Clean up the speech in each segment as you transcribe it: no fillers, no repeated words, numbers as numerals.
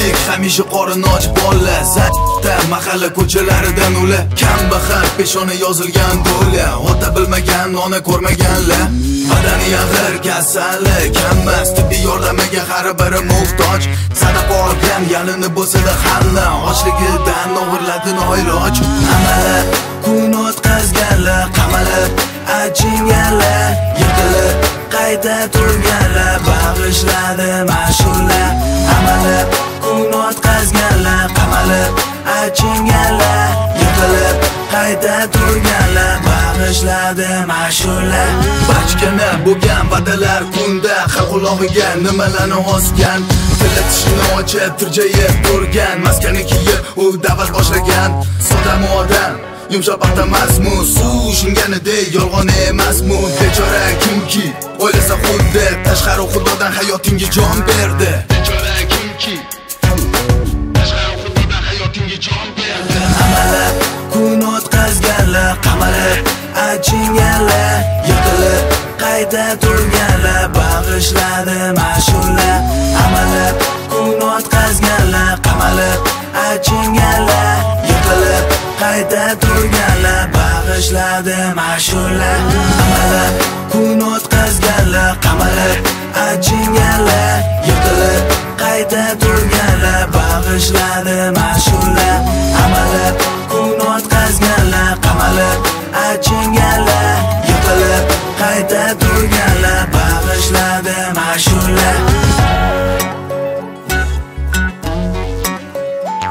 Ko'pchilik hamisha qorin och bolla Zata mahalla ko'chalaridan ula Kambag'al peshona yozilgan do'la Ota bilmagan, ona ko'rmaganlar Badani ag'ir, kasali kammas Tibbiy yordamiga har biri muhtoj Sadaqa olgan yalini bo'lsa-da hamma Ochligidan og'irladi noiloj Amali kun o'tkazganlar qamalib achinganlar yiqilib qayta turganlar bag'ishladi mash'ullar Amali kun o'tkazganlar qamalib achinganlar yiqilib qayta turganlar bag'ishladi mash'ullar Bachkana bo'lgan va'dalar kunda xalq ulog'iga nimalarni osgan Tilla tishini ochib turjayib turgan Maskani kiyib u da'vat boshlagan Soda modam yumshoq paxta mazmun suv shunganidek yolg'on emasmu Bechora kimki o'ylasa xuddi tashqari xudodan hayotingga jon berdi Bechora kimki tashqari xudodan hayotingga jon berdi Amali kun o'tkazganlar qamalib achinganlar yiqilib qayta turganlar bag'ishladi mash'ullar Amali kun o'tkazganlar qamalib achinganlar yiqilib qayta turganlar bag'ishladi mash'ullar Amali kun o'tkazganlar qamalib achinganlar yiqilib qayta turganlar bag'ishladi mash'ullar Amali kun o'tkazganlar qamalib achinganlar yiqilib qayta turganlar bag'ishladi mash'ullar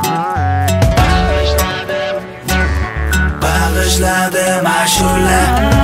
Bag'ishladi mash'ullar